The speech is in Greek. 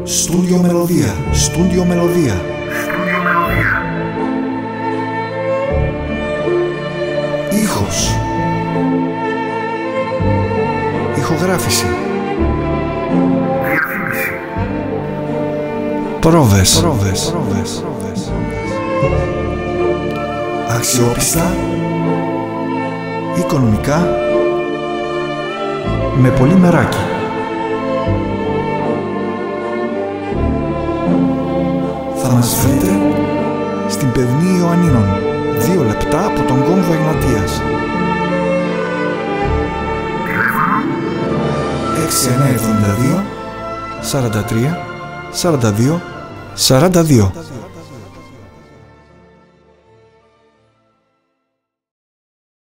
Στούντιο Μελωδία. Στούντιο Μελωδία. Ήχος. Ηχογράφηση. Διαφήμιση. Πρόβες. Αξιόπιστα. Οικονομικά. Με πολύ μεράκι. Θα μας βρείτε στην Πεδνή Ιωαννίνων, 2 λεπτά από τον κόμβο Εγνατίας. Τηλέφωνο 6972 43 42 42.